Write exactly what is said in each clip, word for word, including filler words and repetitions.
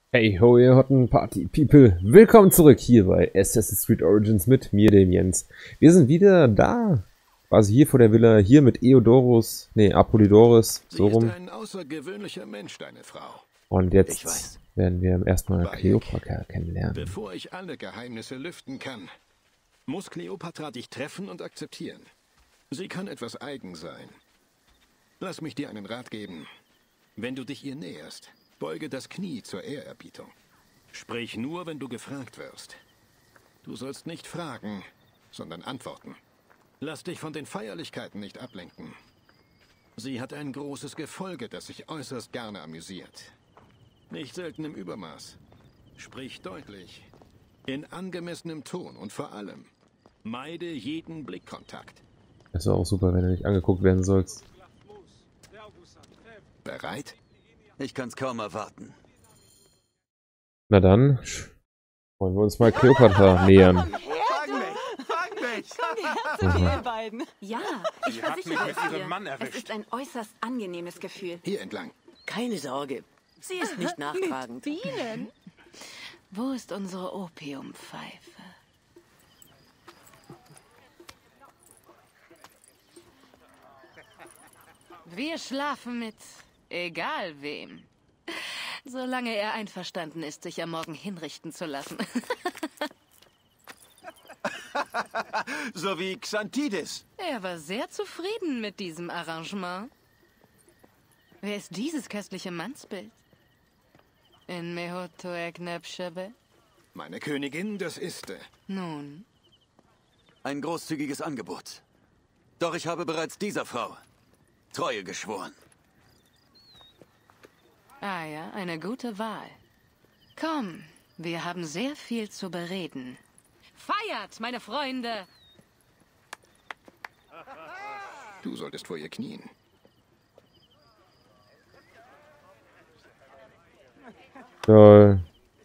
Hey ho, ihr Hotten Party People. Willkommen zurück hier bei Assassin's Creed Origins mit mir, dem Jens. Wir sind wieder da. Quasi hier vor der Villa, hier mit Eodorus, nee, Apollodorus, so Sie rum. ist ein außergewöhnlicher Mensch, deine Frau. Und Ich jetzt weiß. werden wir erstmal Bayek. Kleopatra kennenlernen. Bevor ich alle Geheimnisse lüften kann, muss Kleopatra dich treffen und akzeptieren. Sie kann etwas eigen sein. Lass mich dir einen Rat geben. Wenn du dich ihr näherst, beuge das Knie zur Ehrerbietung. Sprich nur, wenn du gefragt wirst. Du sollst nicht fragen, sondern antworten. Lass dich von den Feierlichkeiten nicht ablenken. Sie hat ein großes Gefolge, das sich äußerst gerne amüsiert. Nicht selten im Übermaß. Sprich deutlich, in angemessenem Ton und vor allem, meide jeden Blickkontakt. Das ist auch super, wenn du nicht angeguckt werden sollst. Bereit? Ich kann's kaum erwarten. Na dann, wollen wir uns mal Kleopatra nähern. Fang mich! Fang mich! Sind wir ihr beiden? Ja, ich Sie hat versichere mich mit es ihrem dir. Mann Es erwischt. ist ein äußerst angenehmes Gefühl. Hier entlang. Keine Sorge, sie ist nicht nachtragend. Bienen? Wo ist unsere Opiumpfeife? Wir schlafen mit egal wem. Solange er einverstanden ist, sich am Morgen hinrichten zu lassen. So wie Xanthides. Er war sehr zufrieden mit diesem Arrangement. Wer ist dieses köstliche Mannsbild? In Mehotoek Nebshebe? Meine Königin, das ist... äh, Nun, Ein großzügiges Angebot. Doch ich habe bereits dieser Frau Treue geschworen. ah ja, eine gute Wahl. Komm, wir haben sehr viel zu bereden. Feiert, meine Freunde! Du solltest vor ihr knien. Toll.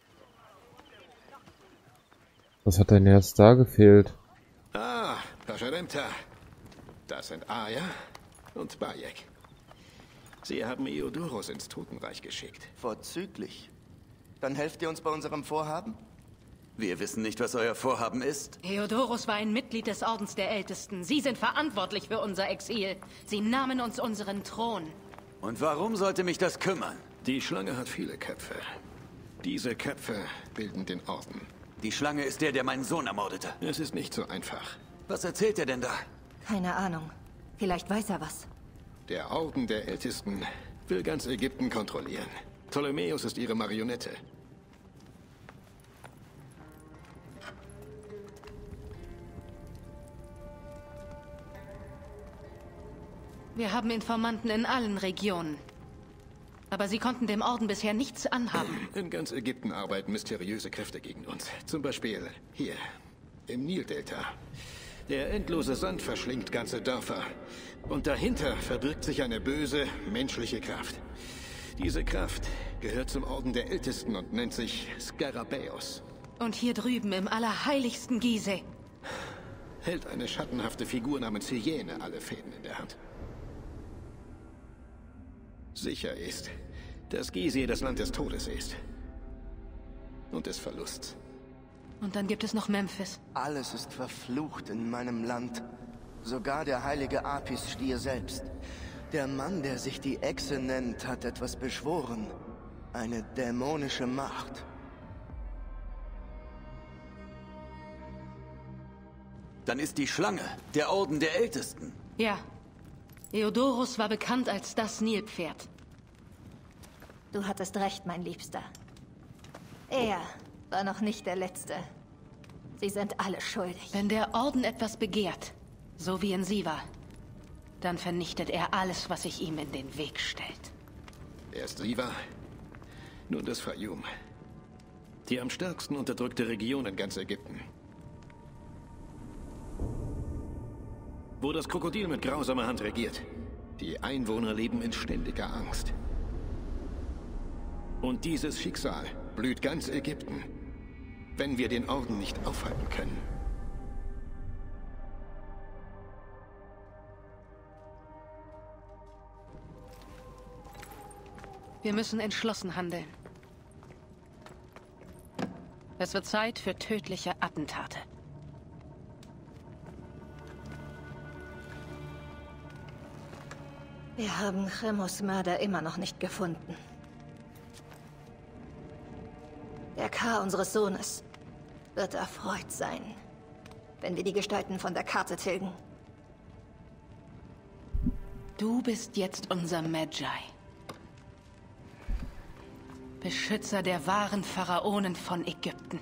Was hat denn jetzt da gefehlt? Ah, Paschalemta. Das sind Aya und Bayek. Sie haben Eodorus ins Totenreich geschickt. Vorzüglich. Dann helft ihr uns bei unserem Vorhaben? Wir wissen nicht, was euer Vorhaben ist. Theodorus war ein Mitglied des Ordens der Ältesten. Sie sind verantwortlich für unser Exil. Sie nahmen uns unseren Thron. Und warum sollte mich das kümmern? Die Schlange hat viele Köpfe. Diese Köpfe bilden den Orden. Die Schlange ist der, der meinen Sohn ermordete. Es ist nicht so einfach. Was erzählt er denn da? Keine Ahnung. Vielleicht weiß er was. Der Orden der Ältesten will ganz Ägypten kontrollieren. Ptolemäus ist ihre Marionette. Wir haben Informanten in allen Regionen. Aber sie konnten dem Orden bisher nichts anhaben. In ganz Ägypten arbeiten mysteriöse Kräfte gegen uns. Zum Beispiel hier, im Nildelta. Der endlose Sand verschlingt ganze Dörfer. Und dahinter verbirgt sich eine böse, menschliche Kraft. Diese Kraft gehört zum Orden der Ältesten und nennt sich Skarabäus. Und hier drüben im allerheiligsten Gizeh. Hält eine schattenhafte Figur namens Hyäne alle Fäden in der Hand. Sicher ist, dass Gizeh das Land des Todes ist. Und des Verlusts. Und dann gibt es noch Memphis. Alles ist verflucht in meinem Land. Sogar der heilige Apis-Stier selbst. Der Mann, der sich die Echse nennt, hat etwas beschworen. Eine dämonische Macht. Dann ist die Schlange der Orden der Ältesten. Ja. Eodorus war bekannt als das Nilpferd. Du hattest recht, mein Liebster. Er war noch nicht der Letzte. Sie sind alle schuldig. Wenn der Orden etwas begehrt, so wie in Siva, dann vernichtet er alles, was sich ihm in den Weg stellt. Erst Siva, nun das Fayum. Die am stärksten unterdrückte Region in ganz Ägypten. Wo das Krokodil mit grausamer Hand regiert. Die Einwohner leben in ständiger Angst. Und dieses Schicksal blüht ganz Ägypten, wenn wir den Orden nicht aufhalten können. Wir müssen entschlossen handeln. Es wird Zeit für tödliche Attentate. Wir haben Chemos Mörder immer noch nicht gefunden. Der K. unseres Sohnes wird erfreut sein, wenn wir die Gestalten von der Karte tilgen. Du bist jetzt unser Magi. Beschützer der wahren Pharaonen von Ägypten.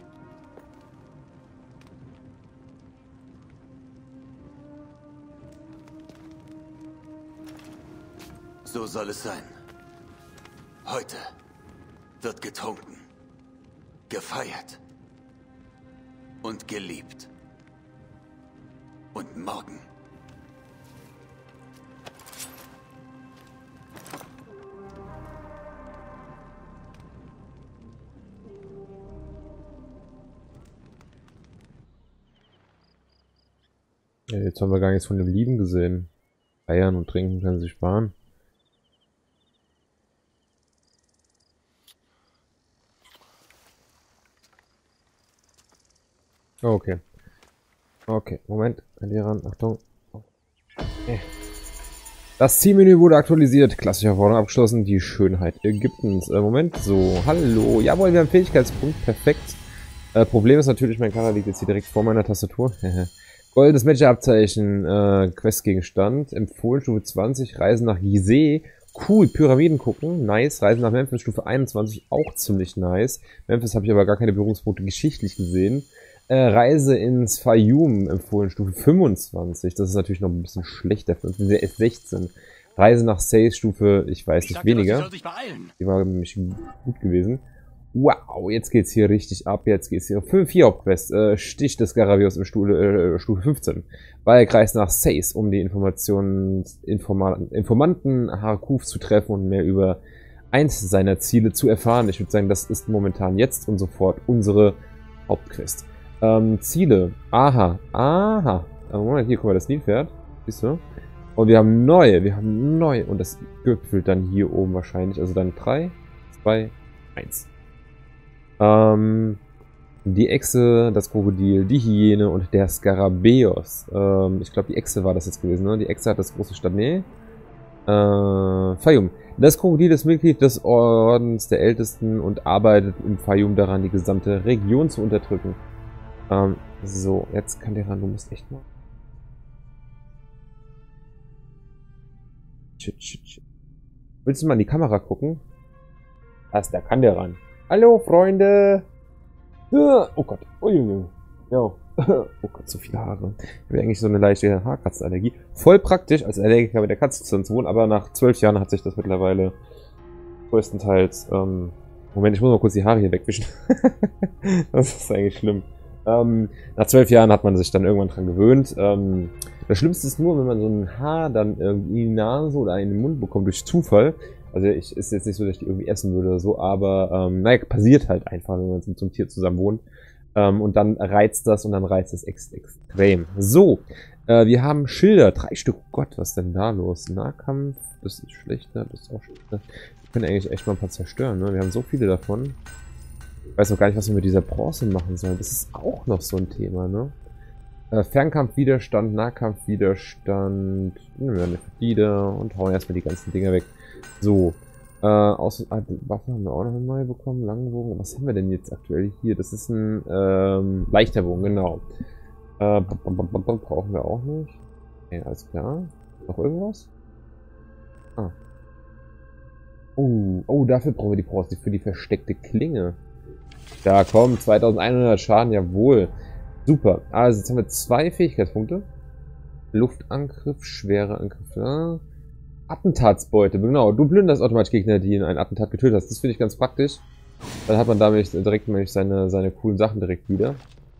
So soll es sein. Heute wird getrunken, gefeiert und geliebt. Und morgen. Ja, jetzt haben wir gar nichts von dem Lieben gesehen. Feiern und trinken können sie sparen. Okay. Okay, Moment. Kann die ran? Achtung. Okay. Das Zielmenü wurde aktualisiert. Klassische Forderung abgeschlossen. Die Schönheit Ägyptens. Äh, Moment. So, hallo. Jawohl, wir haben Fähigkeitspunkt. Perfekt. Äh, Problem ist natürlich, mein Charakter liegt jetzt hier direkt vor meiner Tastatur. Goldenes Magi-Abzeichen. Äh, Questgegenstand. Empfohlen Stufe zwanzig. Reisen nach Gizeh. Cool. Pyramiden gucken. Nice. Reisen nach Memphis. Stufe einundzwanzig. Auch ziemlich nice. Memphis habe ich aber gar keine Berührungspunkte geschichtlich gesehen. Äh, Reise ins Fayum empfohlen, Stufe fünfundzwanzig. Das ist natürlich noch ein bisschen schlechter für uns. Wir sind F sechzehn. Reise nach Seis, Stufe, ich weiß nicht, weniger. Die war nämlich gut gewesen. Wow, jetzt geht's hier richtig ab. Jetzt geht's hier. vier Hauptquests. Äh, Stich des Garavios in Stufe, äh, Stufe fünfzehn. Wahlkreis nach Seis, um die Informationen, Informa Informanten Harkuf zu treffen und mehr über eins seiner Ziele zu erfahren. Ich würde sagen, das ist momentan jetzt und sofort unsere Hauptquest. Ähm, Ziele. Aha. Aha. Moment, hier, guck mal, das Nilpferd. Siehst du? Und wir haben neue. Wir haben neue. Und das gipfelt dann hier oben wahrscheinlich. Also dann drei, zwei, eins. Ähm, die Echse, das Krokodil, die Hyäne und der Skarabäus. Ähm, ich glaube, die Echse war das jetzt gewesen, ne? Die Echse hat das große Stadt. Nee. Äh, Fayum. Das Krokodil ist Mitglied des Ordens der Ältesten und arbeitet im Fayum daran, die gesamte Region zu unterdrücken. Ähm, so, jetzt kann der ran, du musst echt mal. Shit, shit, shit. Willst du mal in die Kamera gucken? Was, da kann der ran. Hallo, Freunde! Oh Gott, oh Junge. Ja. Oh Gott, so viele Haare. Ich habe eigentlich so eine leichte Haarkratzenallergie. Voll praktisch, als Allergiker mit der Katze zu wohnen, aber nach zwölf Jahren hat sich das mittlerweile größtenteils, ähm, Moment, ich muss mal kurz die Haare hier wegwischen. Das ist eigentlich schlimm. Ähm, nach zwölf Jahren hat man sich dann irgendwann dran gewöhnt. Ähm, das Schlimmste ist nur, wenn man so ein Haar dann irgendwie in die Nase oder in den Mund bekommt durch Zufall. Also ich ist jetzt nicht so, dass ich die irgendwie essen würde oder so, aber ähm, naja, passiert halt einfach, wenn man mit so einem Tier zusammen wohnt. Ähm, und dann reizt das und dann reizt es ex extrem. So, äh, wir haben Schilder, drei Stück. Oh Gott, was ist denn da los? Nahkampf, das ist schlechter, das ist auch schlechter. Wir können eigentlich echt mal ein paar zerstören, ne? Wir haben so viele davon. Ich weiß noch gar nicht, was wir mit dieser Bronze machen sollen. Das ist auch noch so ein Thema, ne? Äh, Fernkampfwiderstand, Nahkampfwiderstand. Nehmen wir eine Flieder und hauen erstmal die ganzen Dinger weg. So. Äh, aus, ah, Waffen haben wir auch noch eine neue bekommen. Langbogen. Was haben wir denn jetzt aktuell hier? Das ist ein ähm, leichter Bogen, genau. Äh, brauchen wir auch nicht. Okay, alles klar. Noch irgendwas? Ah. Oh, oh, dafür brauchen wir die Bronze. Für die versteckte Klinge. Ja, komm, zweitausendeinhundert Schaden, jawohl. Super. Also, jetzt haben wir zwei Fähigkeitspunkte. Luftangriff, schwere Angriff. Ja. Attentatsbeute, genau. Du plünderst automatisch Gegner, die in ein Attentat getötet hast. Das finde ich ganz praktisch. Dann hat man damit direkt seine, seine coolen Sachen direkt wieder.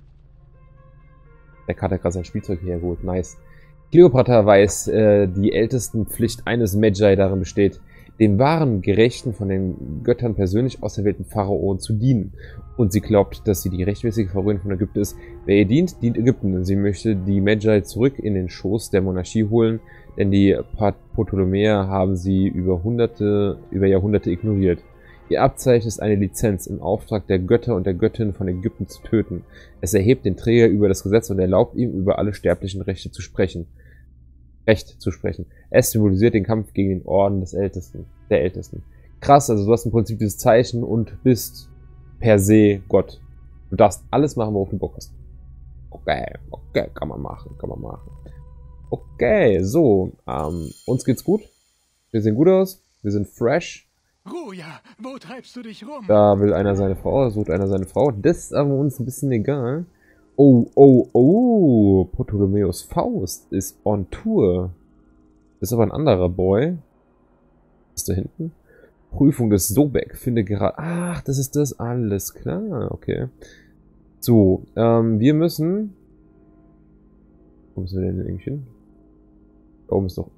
Der Kater hat gerade sein Spielzeug hergeholt. Nice. Kleopatra weiß, äh, die ältesten Pflicht eines Magi darin besteht, dem wahren, gerechten, von den Göttern persönlich auserwählten Pharaon zu dienen. Und sie glaubt, dass sie die rechtmäßige Pharaonin von Ägypten ist. Wer ihr dient, dient Ägypten. Und sie möchte die Magi zurück in den Schoß der Monarchie holen, denn die Ptolemäer haben sie über Hunderte, über Jahrhunderte ignoriert. Ihr Abzeichen ist eine Lizenz, im Auftrag der Götter und der Göttin von Ägypten zu töten. Es erhebt den Träger über das Gesetz und erlaubt ihm, über alle sterblichen Rechte zu sprechen. Recht zu sprechen. Es symbolisiert den Kampf gegen den Orden des Ältesten, der Ältesten. Krass, also du hast im Prinzip dieses Zeichen und bist per se Gott. Du darfst alles machen, worauf du Bock hast. Okay, okay, kann man machen, kann man machen. Okay, so, ähm, uns geht's gut. Wir sehen gut aus, wir sind fresh. Ruja, wo treibst du dich rum? Da will einer seine Frau, sucht einer seine Frau. Das ist aber uns ein bisschen egal. Oh, oh, oh, Ptolemaeus Faust ist on Tour. Das ist aber ein anderer Boy. Was ist da hinten? Prüfung des Sobek. Finde gerade... Ach, das ist das. Alles klar, okay. So, ähm, wir müssen... Wo müssen wir denn irgendwie hin? Da oben ist doch...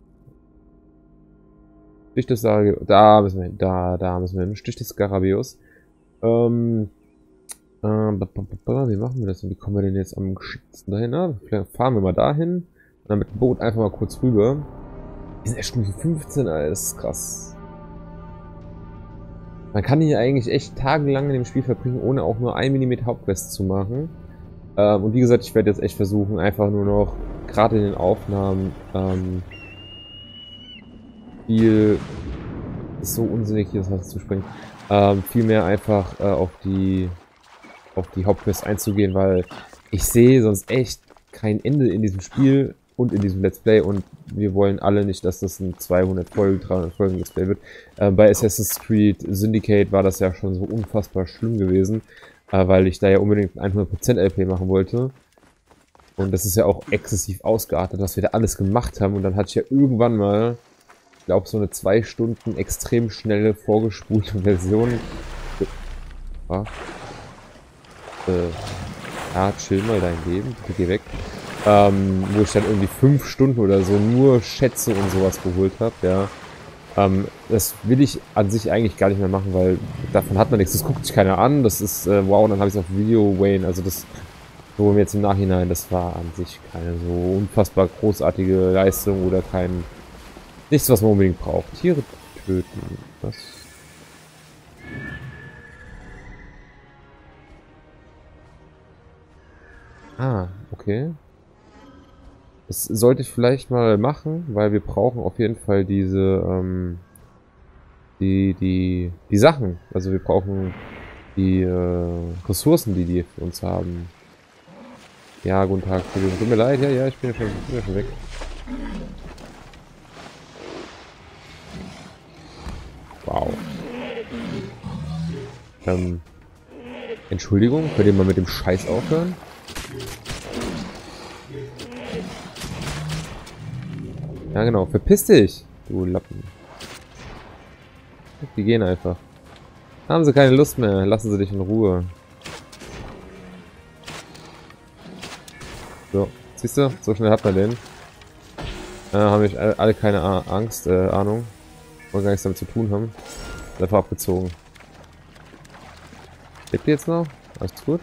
Stich des Sarajevo. Da müssen wir hin. Da, da müssen wir hin. Stich des Skarabäus. Ähm... Ähm, wie machen wir das denn? Wie kommen wir denn jetzt am geschicktesten dahin? Na, vielleicht fahren wir mal dahin. Und dann mit dem Boot einfach mal kurz rüber. Wir sind erst Stufe fünfzehn, Alter. Das ist krass. Man kann hier eigentlich echt tagelang in dem Spiel verbringen, ohne auch nur ein Millimeter Hauptquest zu machen. Ähm, und wie gesagt, ich werde jetzt echt versuchen, einfach nur noch, gerade in den Aufnahmen, ähm, viel, ist so unsinnig hier das Wasser zu springen, ähm, viel mehr einfach äh, auf die, auf die Hauptquest einzugehen, weil ich sehe sonst echt kein Ende in diesem Spiel und in diesem Let's Play und wir wollen alle nicht, dass das ein zweihundert Folgen, dreihundert Folgen Let's Play wird. Äh, bei Assassin's Creed Syndicate war das ja schon so unfassbar schlimm gewesen, äh, weil ich da ja unbedingt ein hundert Prozent L P machen wollte. Und das ist ja auch exzessiv ausgeartet, was wir da alles gemacht haben. Und dann hatte ich ja irgendwann mal, ich glaube, so eine zwei Stunden extrem schnelle, vorgespulte Version. Ja, äh, ja chill mal dein Leben, bitte geh weg. Ähm, wo ich dann irgendwie fünf Stunden oder so nur Schätze und sowas geholt habe, ja. Ähm, das will ich an sich eigentlich gar nicht mehr machen, weil davon hat man nichts. Das guckt sich keiner an. Das ist, äh, wow, dann habe ich es auf Video, Wayne. Also das, so jetzt im Nachhinein, das war an sich keine so unfassbar großartige Leistung oder kein, nichts, was man unbedingt braucht. Tiere töten, was? Ah, okay. Das sollte ich vielleicht mal machen, weil wir brauchen auf jeden Fall diese, ähm, die, die, die Sachen. Also wir brauchen die äh, Ressourcen, die die für uns haben. Ja, guten Tag, tut mir leid, ja, ja, ich bin ja schon, bin ja schon weg. Wow. Ähm, Entschuldigung, könnt ihr mal mit dem Scheiß aufhören? Ja genau, verpiss dich, du Lappen. Die gehen einfach. Haben sie keine Lust mehr, lassen sie dich in Ruhe. So, siehst du, so schnell hat man den. Äh, haben ich alle, alle keine A Angst, äh, Ahnung. Wollen gar nichts damit zu tun haben. Einfach abgezogen. Lebt ihr jetzt noch? Alles gut?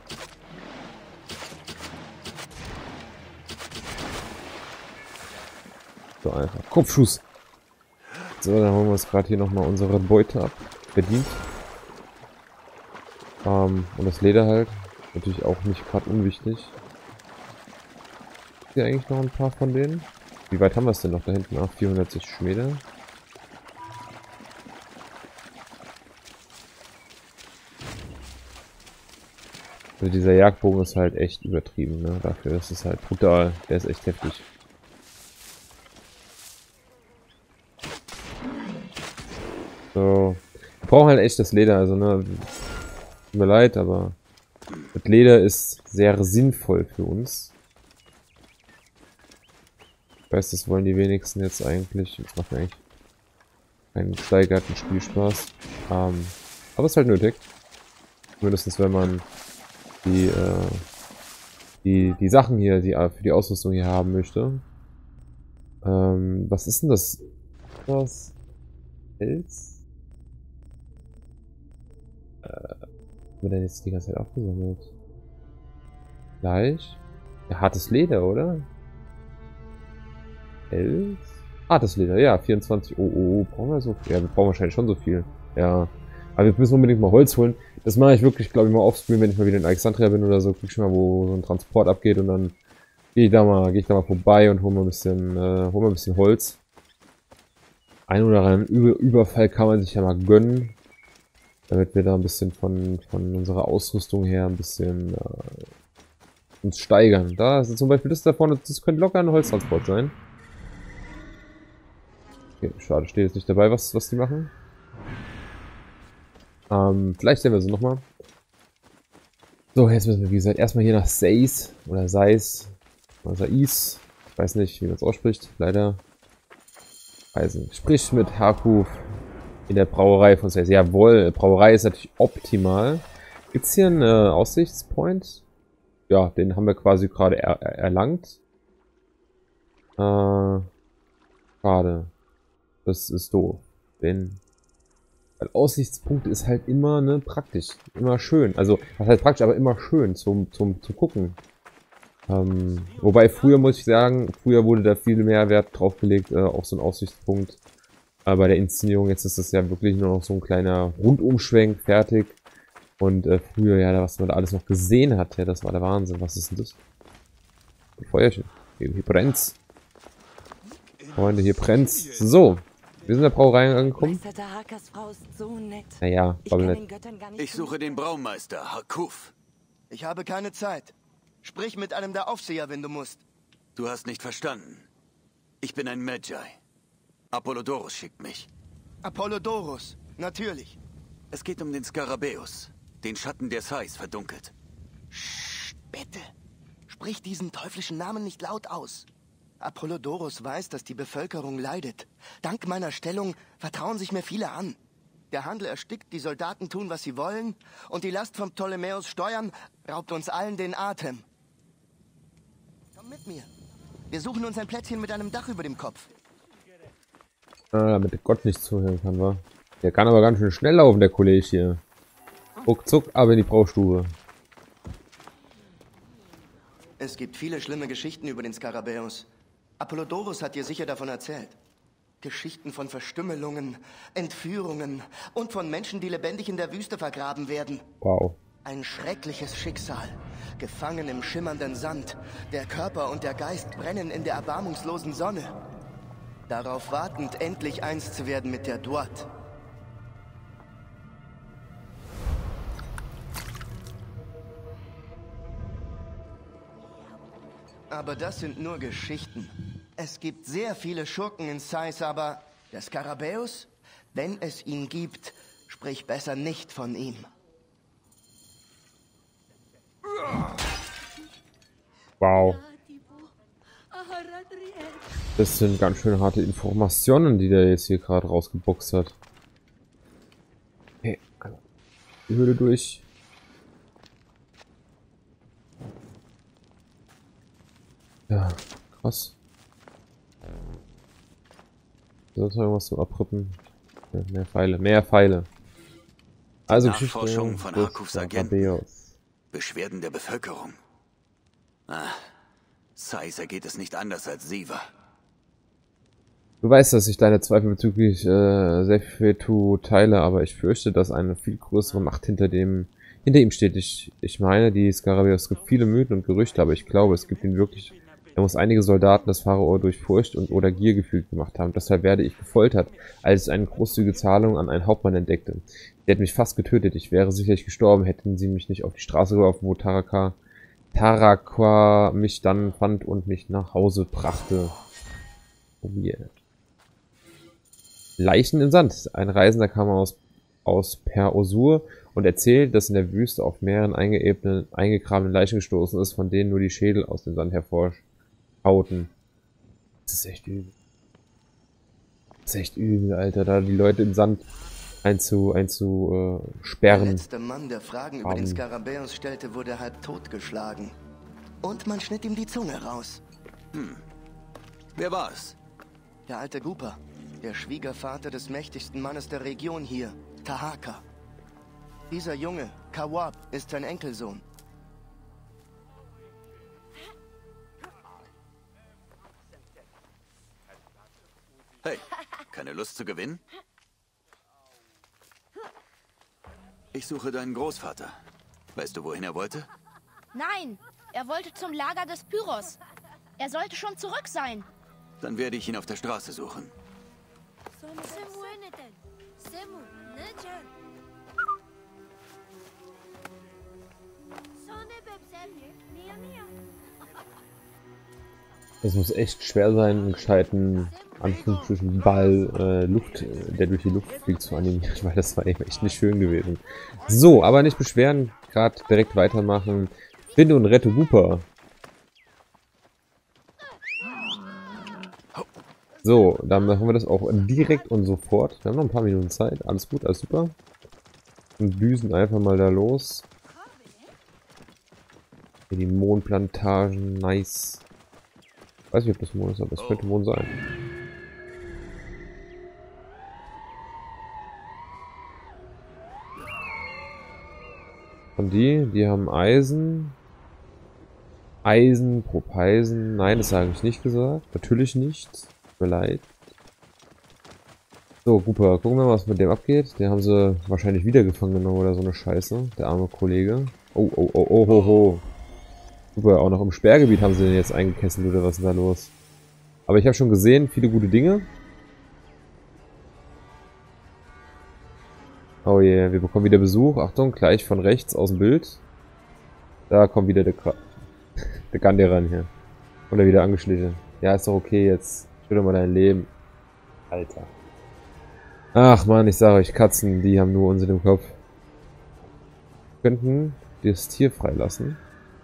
So einfach. Kopfschuss. So, dann holen wir uns gerade hier nochmal unsere Beute ab. Verdient. Ähm, und das Leder halt. Natürlich auch nicht gerade unwichtig. Hier eigentlich noch ein paar von denen. Wie weit haben wir es denn noch da hinten? Ah, vierhundertsechzig Meter. Also dieser Jagdbogen ist halt echt übertrieben, ne? Dafür ist es halt brutal. Der ist echt heftig. So. Wir brauchen halt echt das Leder, also ne. Tut mir leid, aber das Leder ist sehr sinnvoll für uns. Ich weiß, das wollen die wenigsten jetzt eigentlich. Das macht mir eigentlich einen gesteigerten Spielspaß. Ähm, aber es ist halt nötig. Mindestens wenn man die, äh, die, die Sachen hier, die für die Ausrüstung hier haben möchte. Ähm, was ist denn das? Was? Pilz? Äh, haben wir denn jetzt die ganze Zeit aufgesammelt? Gleich? Ja, hartes Leder, oder? Pilz? Hartes Leder, ja, vierundzwanzig. Oh, oh, oh, brauchen wir so viel? Ja, wir brauchen wahrscheinlich schon so viel. Ja. Aber wir müssen unbedingt mal Holz holen. Das mache ich wirklich, glaube ich, mal offscreen, wenn ich mal wieder in Alexandria bin oder so. Guck ich mal, wo so ein Transport abgeht und dann gehe ich da mal, gehe ich da mal vorbei und hole mal ein bisschen, äh, hol mal ein bisschen Holz. Ein oder anderen Über Überfall kann man sich ja mal gönnen. Damit wir da ein bisschen von, von unserer Ausrüstung her ein bisschen äh, uns steigern. Da ist zum Beispiel das da vorne, das könnte locker ein Holztransport sein. Okay, schade, steht jetzt nicht dabei, was, was die machen. Ähm, vielleicht sehen wir sie nochmal. So, jetzt müssen wir, wie gesagt, erstmal hier nach Seis oder Seis oder Sais. Ich weiß nicht, wie man es ausspricht, leider. Also, sprich mit Haku in der Brauerei von Seis. Jawohl, Brauerei ist natürlich optimal. Gibt es hier einen äh, Aussichtspoint? Ja, den haben wir quasi gerade er er erlangt. Äh, schade. Das ist doof. Den Weil Aussichtspunkt ist halt immer, ne, praktisch. Immer schön. Also, was heißt praktisch, aber immer schön zum, zum, zum Gucken. Ähm, wobei früher, muss ich sagen, früher wurde da viel mehr Wert drauf gelegt, äh, auf so einen Aussichtspunkt. Äh, bei der Inszenierung, jetzt ist das ja wirklich nur noch so ein kleiner Rundumschwenk, fertig. Und äh, früher, ja, was man da alles noch gesehen hat, ja, das war der Wahnsinn. Was ist denn das? Ein Feuerchen. Hier, hier brennt's. Freunde, hier brennt's. So. Wir sind in der Brauerei angekommen. Meister Tahakas Frau ist so nett. Naja, Ich aber kann nett. den Göttern gar nicht Ich suche den Braumeister, Hakuf. Ich habe keine Zeit. Sprich mit einem der Aufseher, wenn du musst. Du hast nicht verstanden. Ich bin ein Magi. Apollodorus schickt mich. Apollodorus, natürlich. Es geht um den Skarabäus. Den Schatten der Sais verdunkelt. Psst, bitte. Sprich diesen teuflischen Namen nicht laut aus. Apollodorus weiß, dass die Bevölkerung leidet. Dank meiner Stellung vertrauen sich mir viele an. Der Handel erstickt, die Soldaten tun, was sie wollen, und die Last vom Ptolemäus Steuern raubt uns allen den Atem. Komm mit mir. Wir suchen uns ein Plätzchen mit einem Dach über dem Kopf. Ah, damit Gott nicht zuhören kann, wa? Der kann aber ganz schön schnell laufen, der Kollege hier. Ruckzuck, aber in die Braustube. Es gibt viele schlimme Geschichten über den Skarabäus. Apollodorus hat dir sicher davon erzählt. Geschichten von Verstümmelungen, Entführungen und von Menschen, die lebendig in der Wüste vergraben werden. Wow. Ein schreckliches Schicksal. Gefangen im schimmernden Sand. Der Körper und der Geist brennen in der erbarmungslosen Sonne. Darauf wartend, endlich eins zu werden mit der Duat. Aber das sind nur Geschichten. Es gibt sehr viele Schurken in Sais, aber der Skarabäus, wenn es ihn gibt, sprich besser nicht von ihm. Wow. Das sind ganz schön harte Informationen, die der jetzt hier gerade rausgeboxt hat. Hey, die Höhle durch. Ja, krass. Sonst noch irgendwas zum Abrippen? Ja, mehr Pfeile, mehr Pfeile. Also Nachforschung von Hakufs Agenten. Skarabäus. Beschwerden der Bevölkerung. Ah, Sais ergeht es nicht anders als Siva. Du weißt, dass ich deine Zweifel bezüglich äh, Sefetu teile, aber ich fürchte, dass eine viel größere Macht hinter dem hinter ihm steht. Ich, ich meine, die Skarabäus, es gibt viele Mythen und Gerüchte, aber ich glaube, es gibt ihn wirklich. Er muss einige Soldaten des Pharao durch Furcht und oder Gier gefühlt gemacht haben. Deshalb werde ich gefoltert, als ich eine großzügige Zahlung an einen Hauptmann entdeckte. Der hat mich fast getötet. Ich wäre sicherlich gestorben, hätten sie mich nicht auf die Straße geworfen, wo Taraka, Tarakwa mich dann fand und mich nach Hause brachte. Oh yeah. Leichen im Sand. Ein Reisender kam aus, aus Per Osur und erzählt, dass in der Wüste auf mehreren eingegrabenen Leichen gestoßen ist, von denen nur die Schädel aus dem Sand hervorschauten. Das ist echt übel. Das ist echt übel, Alter, da die Leute im Sand einzu, einzu äh, sperren. Der letzte Mann, der Fragen über den Skarabäus stellte, wurde halb totgeschlagen. Und man schnitt ihm die Zunge raus. Hm. Wer war es? Der alte Gupa. Der Schwiegervater des mächtigsten Mannes der Region hier, Tahaka. Dieser Junge, Kawab, ist sein Enkelsohn. Hey, keine Lust zu gewinnen? Ich suche deinen Großvater. Weißt du, wohin er wollte? Nein, er wollte zum Lager des Pyros. Er sollte schon zurück sein. Dann werde ich ihn auf der Straße suchen. Es muss echt schwer sein, einen gescheiten Anführungsstrichen Ball äh, Luft, der durch die Luft fliegt, zu animieren, weil das war eben echt nicht schön gewesen. So, aber nicht beschweren, gerade direkt weitermachen. Finde und rette Wooper. So, dann machen wir das auch direkt und sofort. Wir haben noch ein paar Minuten Zeit. Alles gut, alles super. Und düsen einfach mal da los. Hier die Mondplantagen, nice. Weiß nicht, ob das Mond ist, aber es könnte Mond sein. Und die, die haben Eisen. Eisen, Propeisen. Nein, das habe ich nicht gesagt. Natürlich nicht. Tut mir leid. So, Cooper, gucken wir mal, was mit dem abgeht. Den haben sie wahrscheinlich wieder gefangen genommen oder so eine Scheiße. Der arme Kollege. Oh, oh, oh, oh, oh, oh. Super, auch noch im Sperrgebiet haben sie den jetzt eingekesselt oder was ist da los? Aber ich habe schon gesehen, viele gute Dinge. Oh je, yeah, wir bekommen wieder Besuch. Achtung, gleich von rechts aus dem Bild. Da kommt wieder der, der Ganderan hier. Oder wieder angeschlichen. Ja, ist doch okay jetzt. Schau doch mal dein Leben. Alter. Ach man, ich sage euch, Katzen, die haben nur Unsinn im Kopf. Wir könnten das Tier freilassen.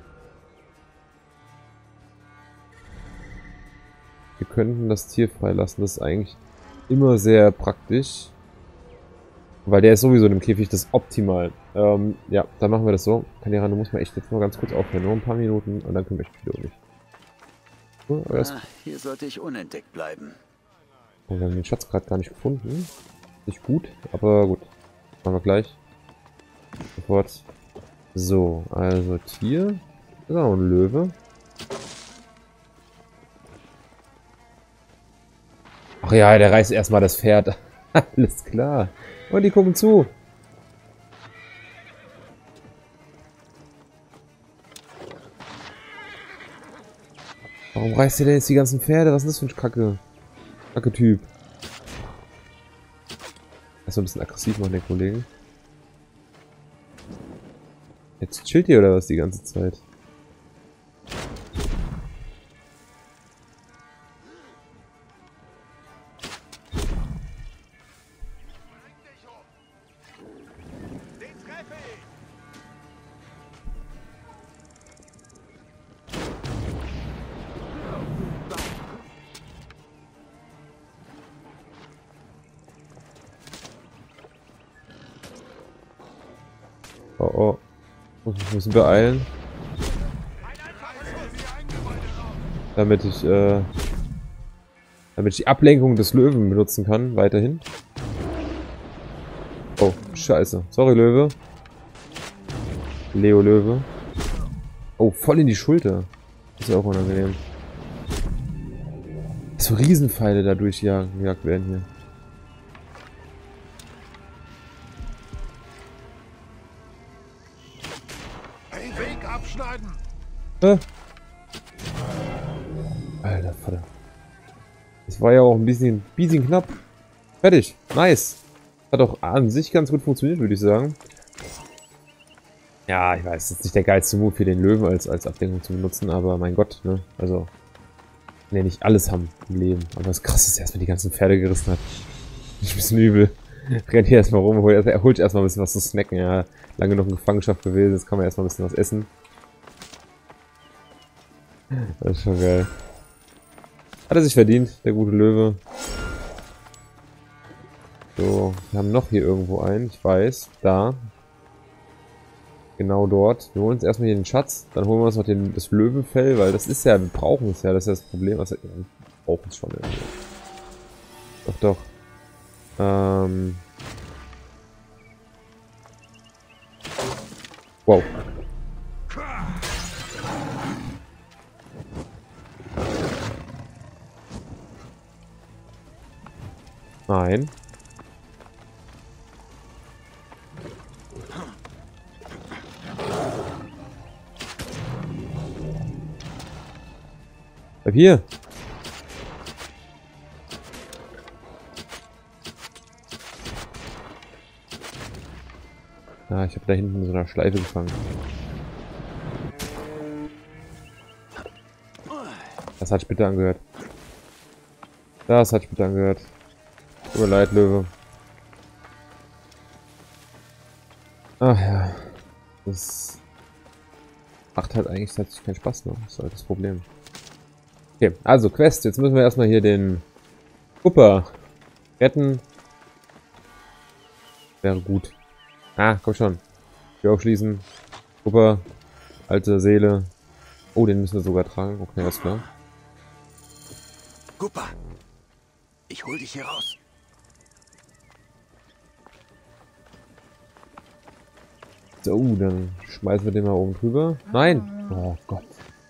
Wir könnten das Tier freilassen. Das ist eigentlich immer sehr praktisch. Weil der ist sowieso in dem Käfig, das ist optimal. Ähm, ja, dann machen wir das so. Kandiran, du musst mal echt jetzt mal ganz kurz aufhören. Nur ein paar Minuten und dann kümmere ich mich wieder um dich. So, ah, hier sollte ich unentdeckt bleiben. Oh, wir haben den Schatz gerade gar nicht gefunden. Nicht gut, aber gut. Machen wir gleich. Sofort. So, also Tier. Das ist auch ein Löwe. Ach ja, der reißt erstmal das Pferd. Alles klar. Und die gucken zu. Warum reißt ihr denn jetzt die ganzen Pferde? Was ist das für ein Kacke? Kacke-Typ. Erstmal ein bisschen aggressiv machen, der Kollege. Jetzt chillt ihr oder was die ganze Zeit? Oh oh. Muss mich ein bisschen beeilen. Damit ich, äh, damit ich die Ablenkung des Löwen benutzen kann, weiterhin. Oh, scheiße. Sorry, Löwe. Leo Löwe. Oh, voll in die Schulter. Das ist ja auch unangenehm. So Riesenpfeile da durchgejagt werden hier. Äh. Alter Vater. Das war ja auch ein bisschen, bisschen knapp. Fertig. Nice. Hat auch an sich ganz gut funktioniert, würde ich sagen. Ja, ich weiß, das ist nicht der geilste Move für den Löwen als, als Ablenkung zu benutzen, aber mein Gott, ne? Also, kann ja nicht alles haben im Leben. Aber das krass ist, erstmal die ganzen Pferde gerissen hat. Ein bisschen übel. Rennt hier erstmal rum, holt, er holt erstmal ein bisschen was zu snacken. Ja, lange noch in Gefangenschaft gewesen, jetzt kann man erstmal ein bisschen was essen. Das ist schon geil. Hat er sich verdient, der gute Löwe. So, wir haben noch hier irgendwo einen, ich weiß, da. Genau dort. Wir holen uns erstmal hier den Schatz, dann holen wir uns noch den, das Löwenfell, weil das ist ja, wir brauchen es ja, das ist ja das Problem. Also, wir brauchen es schon irgendwie. Doch, doch. Ähm. Wow. Nein. Bleib hier. Ah, ich habe da hinten in so einer Schleife gefangen. Das hat sich bitte angehört. Das hat sich bitte angehört. Tut mir leid, Löwe. Ach ja. Das macht halt eigentlich tatsächlich keinen Spaß mehr. Das ist halt das Problem. Okay, also Quest. Jetzt müssen wir erstmal hier den Kupper retten. Wäre gut. Ah, komm schon. Tür aufschließen. Kupper. Alte Seele. Oh, den müssen wir sogar tragen. Okay, alles klar. Kupper. Ich hol dich hier raus. So, dann schmeißen wir den mal oben drüber. Nein! Oh Gott.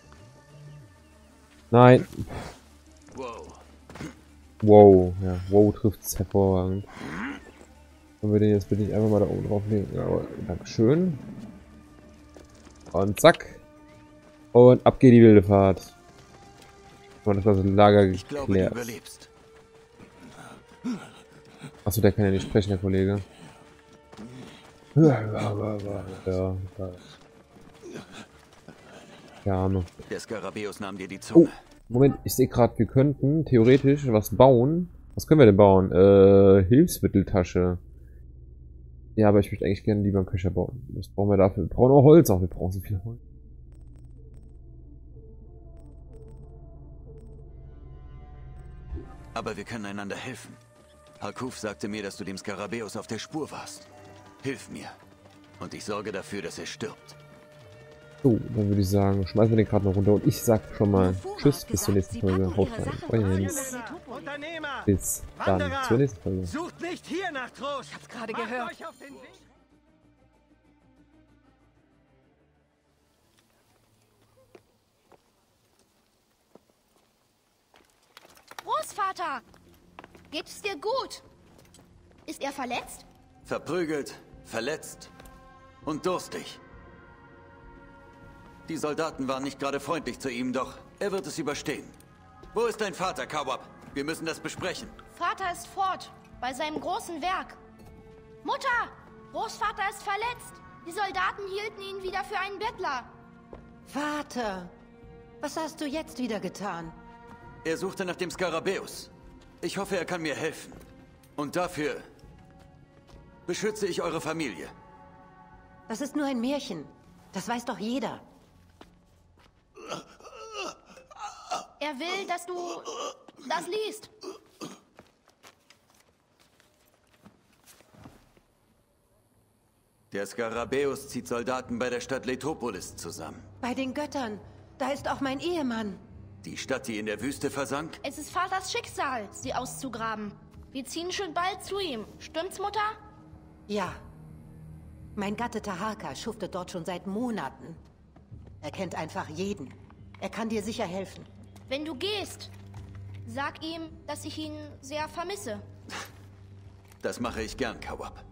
Nein! Wow. Wow, ja, wow trifft es hervorragend. Können wir den jetzt bitte nicht einfach mal da oben drauflegen? Ja, Dankeschön. Und zack. Und ab geht die wilde Fahrt. Und das ganze Lager geklärt. Ich glaube, du überlebst. Achso, der kann ja nicht sprechen, der Kollege. Ja, ja. Ja, Arme. Der Skarabäus nahm dir die Zunge. Oh, Moment, ich sehe gerade, wir könnten theoretisch was bauen. Was können wir denn bauen? Äh, Hilfsmitteltasche. Ja, aber ich möchte eigentlich gerne lieber einen Köcher bauen. Was brauchen wir dafür? Wir brauchen auch Holz, auch wir brauchen so viel Holz. Aber wir können einander helfen. Harkuf sagte mir, dass du dem Skarabäus auf der Spur warst. Hilf mir. Und ich sorge dafür, dass er stirbt. So, dann würde ich sagen, schmeißen wir den gerade noch runter. Und ich sag schon mal Tschüss, bis zur nächsten Folge. Haut rein. Euer Jens. Bis dann zur nächsten Folge. Sucht nicht hier nach Trost. Ich hab's gerade gehört. Euch auf den Weg. Großvater! Geht es dir gut? Ist er verletzt? Verprügelt, verletzt und durstig. Die Soldaten waren nicht gerade freundlich zu ihm, doch er wird es überstehen. Wo ist dein Vater, Kawab? Wir müssen das besprechen. Vater ist fort, bei seinem großen Werk. Mutter! Großvater ist verletzt. Die Soldaten hielten ihn wieder für einen Bettler. Vater, was hast du jetzt wieder getan? Er suchte nach dem Skarabäus. Ich hoffe, er kann mir helfen. Und dafür beschütze ich eure Familie. Das ist nur ein Märchen. Das weiß doch jeder. Er will, dass du das liest. Der Skarabäus zieht Soldaten bei der Stadt Letopolis zusammen. Bei den Göttern. Da ist auch mein Ehemann. Die Stadt, die in der Wüste versank? Es ist Vaters Schicksal, sie auszugraben. Wir ziehen schon bald zu ihm. Stimmt's, Mutter? Ja. Mein Gatte Taharka schuftet dort schon seit Monaten. Er kennt einfach jeden. Er kann dir sicher helfen. Wenn du gehst, sag ihm, dass ich ihn sehr vermisse. Das mache ich gern, Kawab.